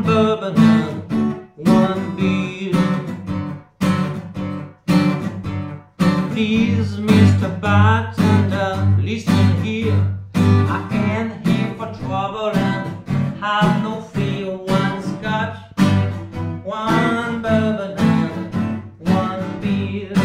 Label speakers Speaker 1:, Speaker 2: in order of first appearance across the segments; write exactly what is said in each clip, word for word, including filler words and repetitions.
Speaker 1: bourbon and one beer. Please, Mister Bartender, listen here. I ain't here for trouble and have no fear. One scotch, one bourbon and one beer.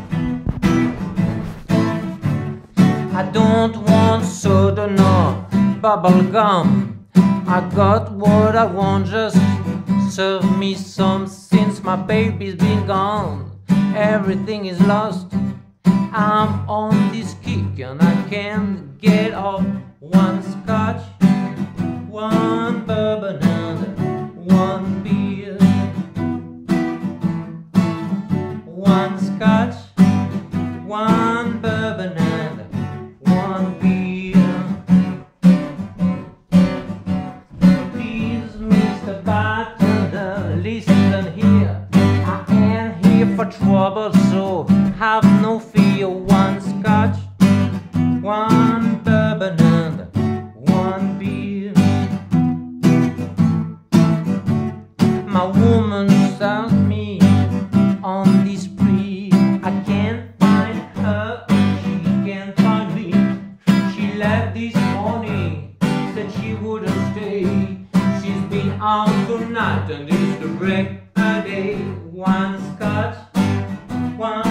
Speaker 1: I don't want soda nor bubble gum. I got what I want, just serve me some. Since my baby's been gone, everything is lost. I'm on this kick and I can't get off. One scotch, one bourbon and one beer. One scotch, one bourbon and one beer. Please, Mister Bartender, listen here. I ain't here for trouble, so have no fear. One scotch, one bourbon and one beer. My woman serves me on this spree. I can't find her, she can't find me. She left this morning, said she wouldn't stay. She's been out tonight and it's to break her day. One scotch, one